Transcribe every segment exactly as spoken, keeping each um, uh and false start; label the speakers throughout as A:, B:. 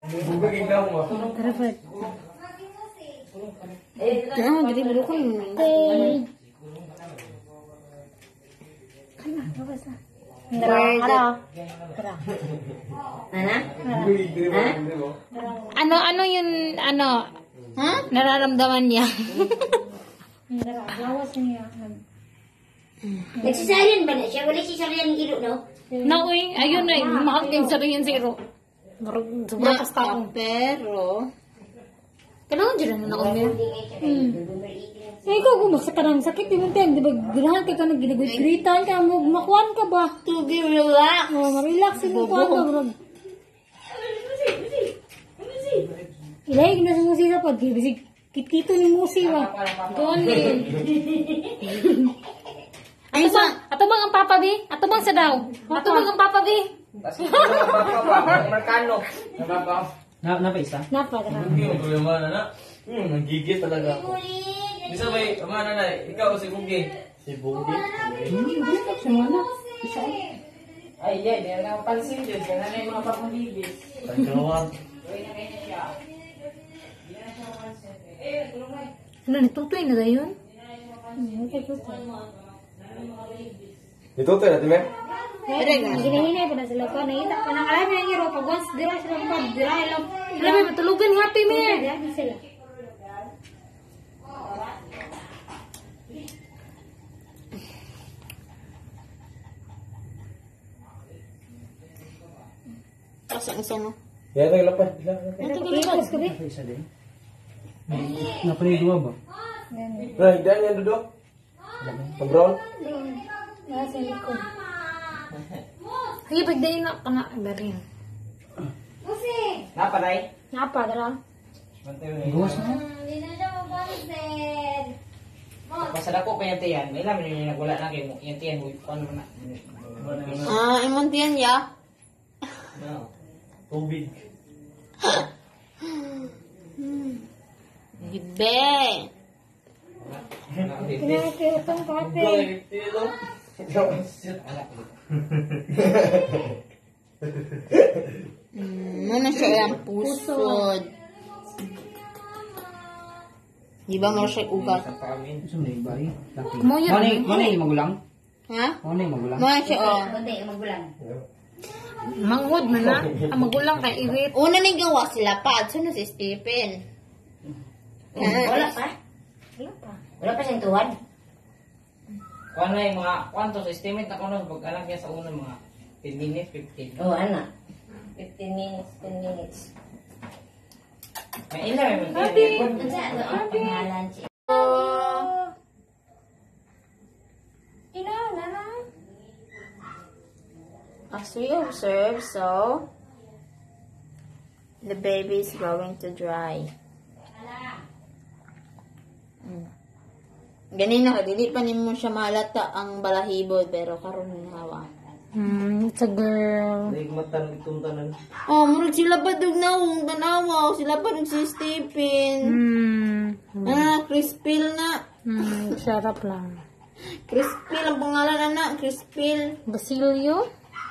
A: Tara, Fred. Ah, jadi baru ko yun. Ano, ano yun, ano? Ha? Nararamdaman niya.
B: Lawas niya.
C: Nagsisayan ba na siya? Wala siya sariyan ng ilo, no?
A: Nauy, ayun na, mahal din sa rin zero. Sobrang kasta
D: pero
A: kailangan dyan na ako niya.
B: Eh, ikaw kung magsakaran sakit, di mo tayo, di ba, ginahan ka ka na ginagagritan ka, makuhan ka ba?
D: to be relaxed.
B: Oh, ma-relax yung kuhan ka, bro. Ilahig na sa musi sa pag, bisig kit-kito ni musi ba?
A: Doon din. Ato bang, ato bang ang papa bi? Ato bang sa daw? Ato bang ang papa bi?
E: Markano. Na na pa isa?
B: Napa, tara.
E: Hindi mo problema na na. Hmm, nagigit talaga ako. Bisa may amana na, ikaw si Bugi. Si Bugi.
B: Sumana.
E: Ay, yeah, di na pansin din kana na yung mga pagmulibis. Pagkawag.
A: Ano, natutoy na dayon?
F: Ito tayo natin, Mer?
B: Ginahinay pa na sila ko. Nakita ko na alam yung hero. Pag once dira sila pa, dira ilang.
A: Alam mo, matulugan happy me.
B: Dira sila.
D: Tapos ang isa no.
F: Yan, tayo lapad.
B: Nakikipos ko ba?
E: Isa din. Napanay dua ba?
F: Nah, higdan yan, Dudo. Pag-brown.
B: Nasa likod.
A: Ay, pagdayin na ka na. Barin.
E: Napanay.
B: Napa, dira.
E: Guwas na.
C: Hindi na siya mapansin.
E: Pasada ko pa yung tiyan. May laman yung nagwala na kayo. Yung tiyan, paano mo na?
D: Ah, imong tiyan ya.
E: Tubig.
D: Gibe.
B: Kinakit itong kape.
D: Hmm, mana siya ang pusod. Di ba mo siya ugat?
A: Mo yun.
E: Ano yung magulang?
D: Ha?
E: Ano yung magulang?
D: Mana siya oh.
C: Hindi, magulang.
A: Manghod man na. Ang magulang kay iwit.
D: Una ni gawa sila pa. Sunod si Stephen.
C: Wala pa?
B: Wala pa.
C: Wala pa siyang tuwan?
E: Kung ano yung mga, kwantos, estimate na kung ano, pag-anak niya sa unang mga ten minutes, fifteen.
C: Oo, ano? fifteen minutes, ten minutes.
E: May ilan yung
C: Happy! Ano ang pangalan siya?
B: Ina, nana.
D: As we observe, so the baby is going to dry. Mm. Ganina ka, dili pa nimo siya malata ang balahibo, pero karon hawa.
A: Hmm, it's a girl.
E: Hindi ko matan itong tanan.
D: Oh, murag sila pa dug nawong tanawa, sila pa dug si Stephen.
A: Hmm.
D: Ah, Crispil na.
A: Hmm, sarap lang.
D: Crispil ang pangalan na, Crispil.
A: Basilio?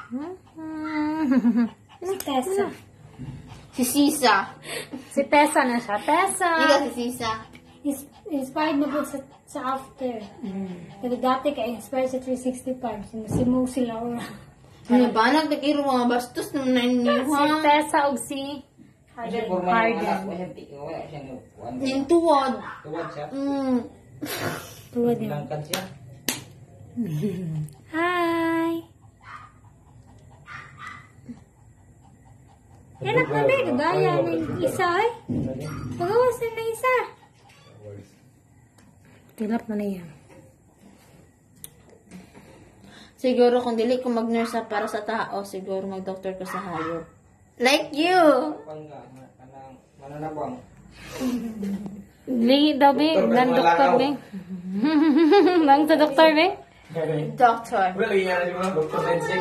A: Hmm.
B: Si Tessa.
D: Si Sisa.
A: Si Tessa na siya. Tessa!
D: Ika si Sisa.
B: Is, inspired na po sa, sa after. Kasi dati ka inspired sa three sixty-five. Sinusimog sila or.
D: Ano ba? Nagtakiro mga bastos nung
A: Si
D: naniha.
A: Tessa og si
E: Kasi formal yung anak ko, hindi ko wala siya ng
D: Yung tuwad.
E: tuwad siya.
D: Mm.
B: Tuwad yun.
E: Langkad siya.
A: Hi!
B: Yan ang kami. Gaya ng isa eh. Pagawas na ng isa.
A: Tilap na niya.
D: Siguro kung dili ko mag-nurse para sa tao, siguro mag-doctor ko sa hayop. Like you!
E: Pangga, kanang mananabang.
A: Lihi daw, be. Nang doktor, be. Nang sa doktor, be.
D: Doctor.
F: Wala, lagi nga na yung mga doktor na insect.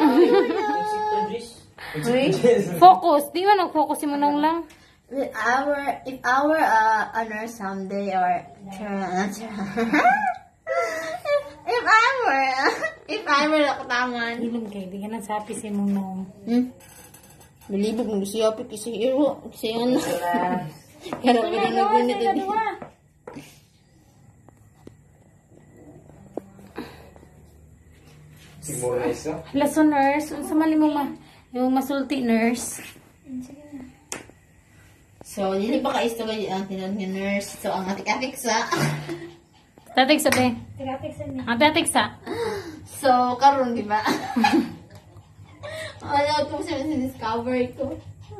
A: Focus. Di man nag-focus mo nang lang.
D: If our, if our uh, a nurse someday or if I were if I were laktaman.
A: Ilong kay, di ka nang sapi si mong nong.
D: Hmm? Bilibog mo siya pipi si Hero. Si ano. Kaya pa rin
B: Dua,
D: nagunit.
B: sa dua.
F: Siguro na isa.
A: Laso nurse, unsa man imong ma yung masulti nurse.
D: So, hindi pa ka-istorya ang tinanong ni nurse. So, ang atik-atik sa...
A: Tatik sa be.
B: Tiratik sa niya.
A: Ang tatik sa.
D: So, karon di ba? Ano ko siya discover ko.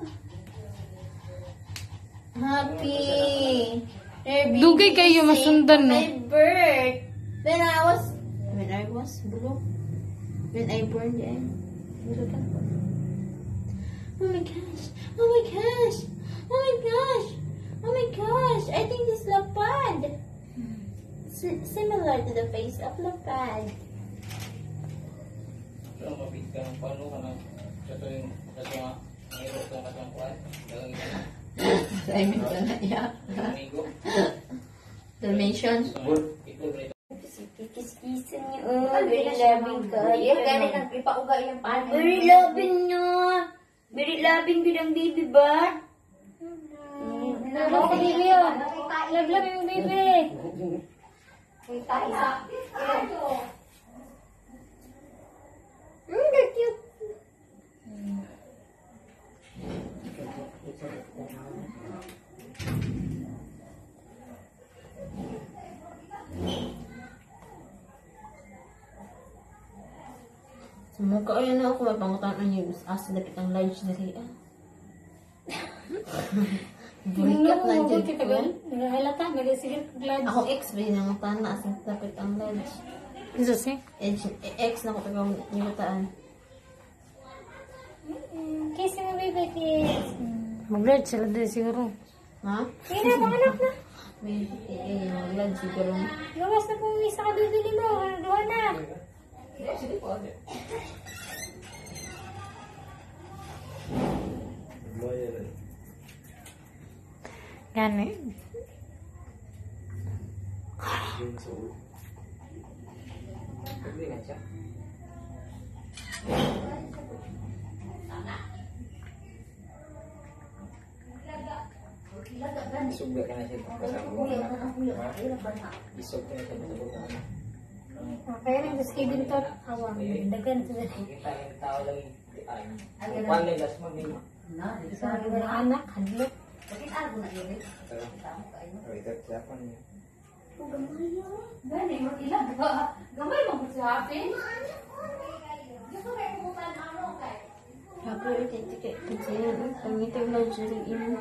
D: Happy. Happy
A: Dugay kayo masundan, no?
D: My birth. When I was... When I was... Bulo. When I born, yeah. Bulo ka po. Oh my gosh. Oh my gosh. Oh my gosh. Oh my gosh. I think this is lapad. S- similar to the face of lapad.
E: Ito, mapit ka ng pano ka na. Ito yung, ito nga, mayroon ka ng katangkuhan. Dagang ito na.
D: I mean, sana, yeah.
E: Amigo.
D: Dalmatian.
E: Ito, ito.
C: Kikis-kisan niyo. Oh, very loving ka. Yan, ganit ang ipauga yung paano. Very loving nyo. Very loving ko ng baby ba?
B: Love ko baby yun. Love love yung baby.
C: Kita isa.
B: Mm, they're cute.
D: Sumuka yun na ako. Mapangutan ang news. Asa dapit ang lunch na siya. Burikat na dyan ko.
B: Nagahalata, gali sige glad.
D: Ako ex ba yun ang tana. Asa dapit ang lunch.
A: Isa si.
D: Ex na ko tagang nilutaan.
B: Kiss mo baby, kiss.
A: Mag-blood sila din siguro.
D: Ha?
B: Kaya na, panganak na.
D: May eh, mag-lad siguro.
B: Gawas na kung isa ka bibili mo. Duha na.
A: Gani.
E: Pwede nga siya. Isugba ka na siya. Kasama mo na. Isog ka na siya. Isog ka na.
B: Kaya rin, just kidding to. Awa, dagan to.
E: Kita yung tao lang yung ay. Paano yung last mo nimo?
B: Sabi ng anak, hadlok.
E: Wait, siapa nih?
D: Happy ulit ito kay Kajian. Pangit yung lunch rin imo.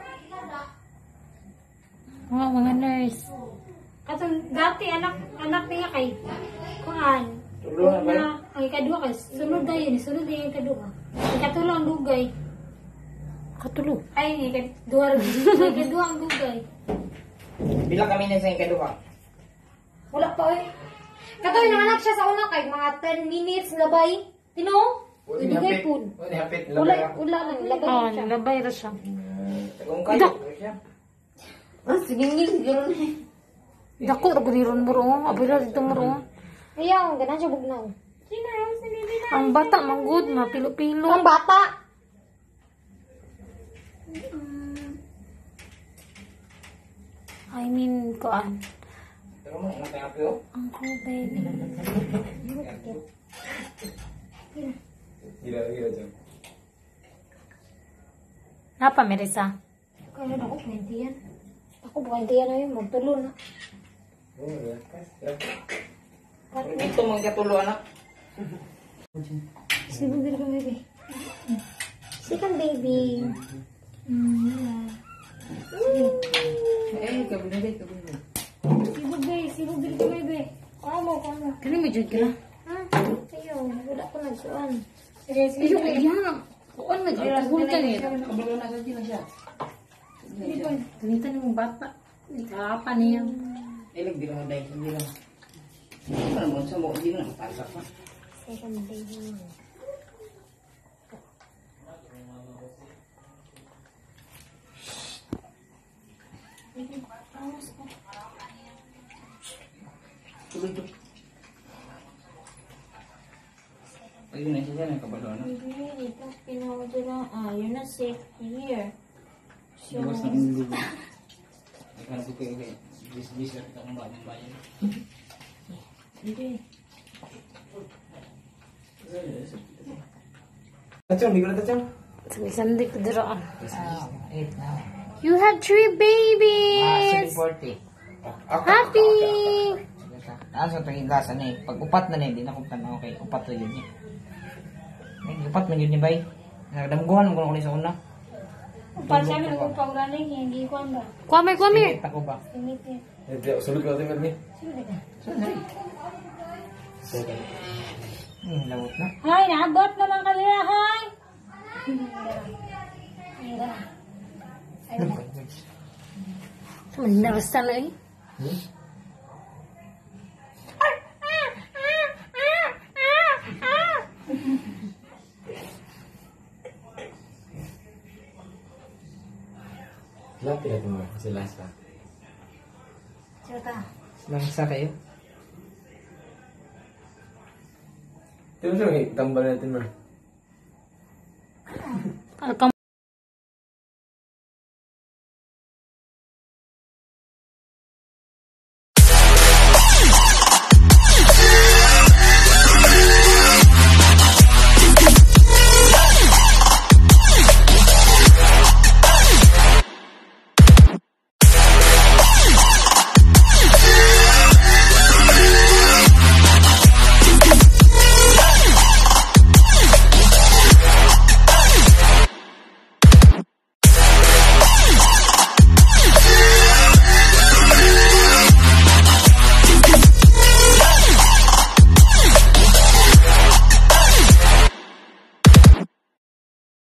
A: Mga mga nurse.
B: Katong dati, anak, anak niya kay Kuan.
E: Tulungan ba?
B: Na, ang ikadua kay, sunod na yun, sunod na yung ikadua. Ikatulo ang dugay.
A: Katulog.
B: Ay, ikadua, ikadua ang dugay.
E: Bilang kami na sa ikaduha.
B: Wala pa eh. Katoy nanganak siya sa una kay mga ten minutes labay. Tino? Dugay po.
E: Wala hapit
B: Wala,
E: lang.
B: wala lang, labay
A: Oh,
B: siya.
A: nalabay ra siya.
E: Kung kayo siya.
D: Ah, sige nga, siguro na eh.
A: Dako ra budiron mo ro. Abira dito mo ro.
B: Ayaw, ganan siya bugnaw. Sino yung sinili na?
A: Ang bata manggod, mapilo-pilo.
B: Ang bata!
A: I mean, kuan.
E: Pero mo, ano kaya po?
A: Uncle baby.
F: Gila-gila dyan.
A: Napa, Merisa?
B: Kaya ako, twenty yan. Ako, twenty yan na yun, magtulo na.
F: Oh, ya.
E: Ito mga katulo anak.
B: Sige, baby, baby. Second baby. Mm,
E: Eh, kabinay, kabinay.
B: sibog baby, sibog baby, baby. Kaya mo, kaya mo.
A: Kani mo jud ka?
B: Ha? Ayaw, wala ko nagsuan. Sige, sige,
A: Ayo,
B: baby.
A: iya. Kuan mo jud ka ka ni.
E: Kabalo na sa dila siya.
A: Ganita ni mong bata. Ikapa niya.
E: Ilag di lang dahil hindi lang. Ano mo sa mo hindi lang pasa pa.
B: Second baby.
E: Ayun na siya na kabalo na.
D: Really, ito pinawadala. Ah, you're not safe here. So,
E: Iwas na ang lugo. Ay kan ko kay kay. Bis bis ra kita kung bayan bayan.
D: hindi.
F: Tachong, di ko na tachong.
A: Sabi-sandi ko dito. ah.
G: Eight now.
A: You have three
G: Ah,
A: babies!
G: seven forty.
A: Happy!
G: Ano sa tingin lasa na eh. Pag upat na na eh, di na kumpan na okay. Upat to yun niya. Ay, upat na yun niya bay. Nagdamguhan mo ko na sa una.
C: Para sa amin, kung pag-running, hindi ko ba?
A: Kwame, kwame!
G: Tingit ako ba?
C: Tinit-tinit.
F: Hindi, sulod ko natin ni.
G: Hmm, lawot na.
C: Hay, naabot naman kanila, hay!
A: Mandarasa na eh.
F: Lapit natin mo, si Lasa.
G: Langsa kayo.
F: Ito mo siya, tambal natin mo.
A: Alkam